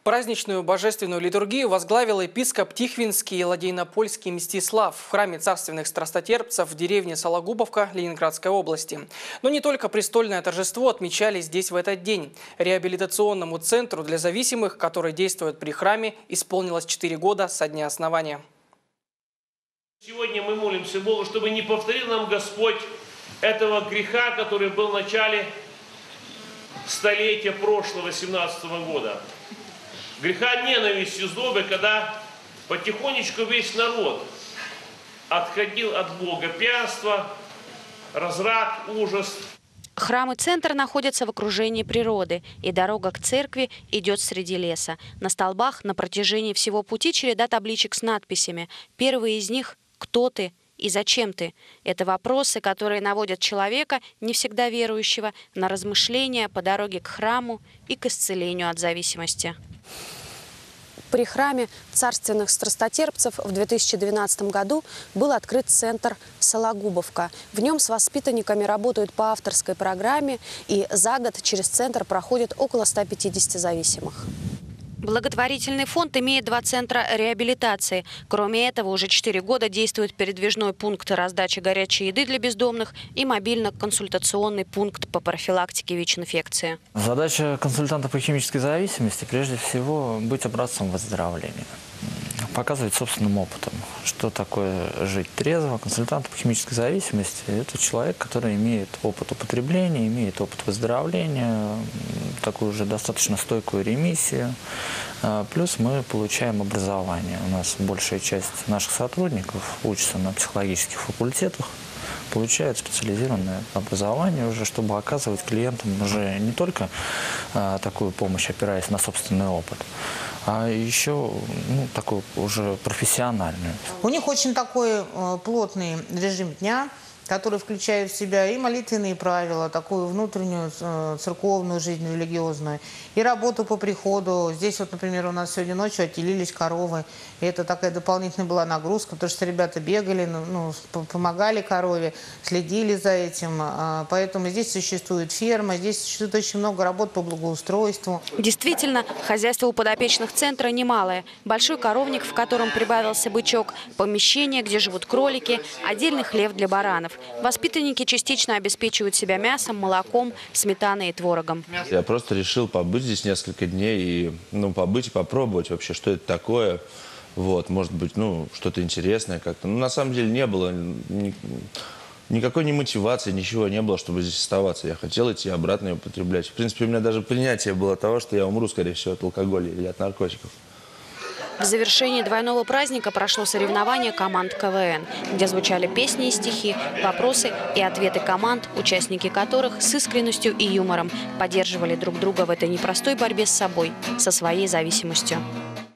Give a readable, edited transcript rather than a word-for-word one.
Праздничную божественную литургию возглавил епископ Тихвинский и Ладейнопольский Мстислав в храме царственных страстотерпцев в деревне Сологубовка Ленинградской области. Но не только престольное торжество отмечали здесь в этот день. Реабилитационному центру для зависимых, который действует при храме, исполнилось 4 года со дня основания. Сегодня мы молимся Богу, чтобы не повторил нам Господь этого греха, который был в начале столетия прошлого, 17-го года. Греха ненависти, злобы, когда потихонечку весь народ отходил от Бога. Пьянство, разврат, ужас. Храм и центр находятся в окружении природы, и дорога к церкви идет среди леса. На столбах на протяжении всего пути череда табличек с надписями. Первые из них «Кто ты?» и «Зачем ты?». Это вопросы, которые наводят человека, не всегда верующего, на размышления по дороге к храму и к исцелению от зависимости. При храме царственных страстотерпцев в 2012 году был открыт центр «Сологубовка». В нем с воспитанниками работают по авторской программе, и за год через центр проходит около 150 зависимых. Благотворительный фонд имеет 2 центра реабилитации. Кроме этого, уже 4 года действует передвижной пункт раздачи горячей еды для бездомных и мобильно-консультационный пункт по профилактике ВИЧ-инфекции. Задача консультанта по химической зависимости прежде всего быть образцом выздоровления. Показывать собственным опытом, что такое жить трезво. Консультант по химической зависимости – это человек, который имеет опыт употребления, имеет опыт выздоровления, такую уже достаточно стойкую ремиссию. Плюс мы получаем образование. У нас большая часть наших сотрудников учатся на психологических факультетах, получают специализированное образование уже, чтобы оказывать клиентам уже не только такую помощь, опираясь на собственный опыт, а еще такую уже профессиональную. У них очень такой плотный режим дня, который включает в себя и молитвенные правила, такую внутреннюю церковную жизнь, религиозную, и работу по приходу. Здесь вот, например, у нас сегодня ночью отелились коровы, и это такая дополнительная была нагрузка, потому что ребята бегали, помогали корове, следили за этим. Поэтому здесь существует ферма, здесь существует очень много работ по благоустройству. Действительно, хозяйство у подопечных центра немалое. Большой коровник, в котором прибавился бычок, помещение, где живут кролики, отдельный хлев для баранов. Воспитанники частично обеспечивают себя мясом, молоком, сметаной и творогом. Я просто решил побыть здесь несколько дней и побыть и попробовать вообще, что это такое. Вот, может быть, что-то интересное как-то. На самом деле не было никакой мотивации, ничего не было, чтобы здесь оставаться. Я хотел идти обратно и употреблять. В принципе, у меня даже принятие было того, что я умру, скорее всего, от алкоголя или от наркотиков. В завершении двойного праздника прошло соревнование команд КВН, где звучали песни и стихи, вопросы и ответы команд, участники которых с искренностью и юмором поддерживали друг друга в этой непростой борьбе с собой, со своей зависимостью.